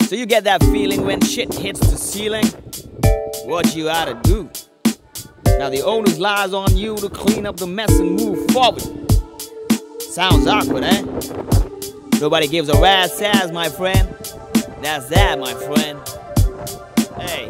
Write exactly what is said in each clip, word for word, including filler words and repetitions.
So you get that feeling when shit hits the ceiling? What you oughta do? Now the onus lies on you to clean up the mess and move forward. Sounds awkward, eh? Nobody gives a rat's ass, my friend. That's that, my friend. Hey.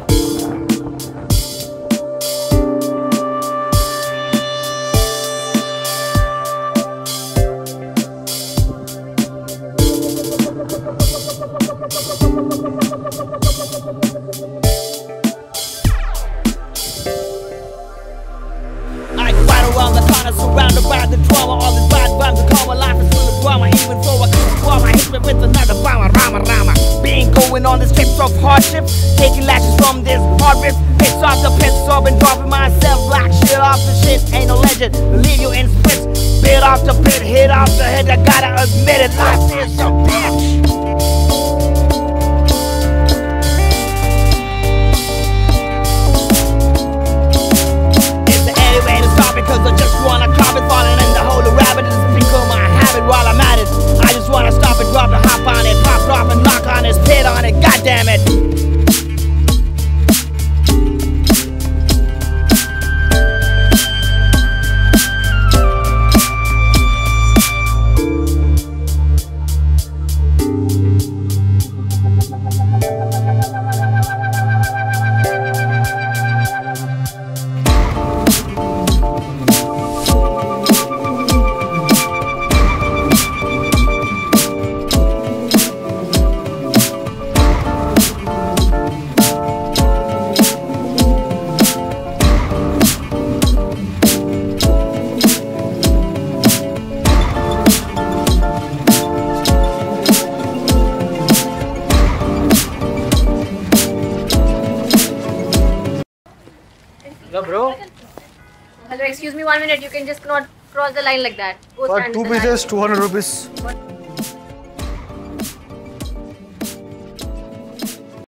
Surrounded by the trauma, all these bad vibes and karma. Life is full of drama, even though I could perform, I hit me with another rama, rama, rama. Being going on the trips of hardship, taking lashes from this hard rip. Hits off the pits, so I've been dropping myself like shit off the shit. Ain't no legend, leave you in spits. Bit off the pit, hit off the head, I gotta admit it, life is a bitch. Because I just wanna cop it, falling in the hole of rabbit. It's become my habit while I'm at it. I just wanna stop it, drop it, hop on it, pop, drop and knock on it, spit on it, god damn it. Bro. Hello, excuse me one minute. You can just not cross the line like that. Go For stand two in the line. pieces, two hundred rupees. What?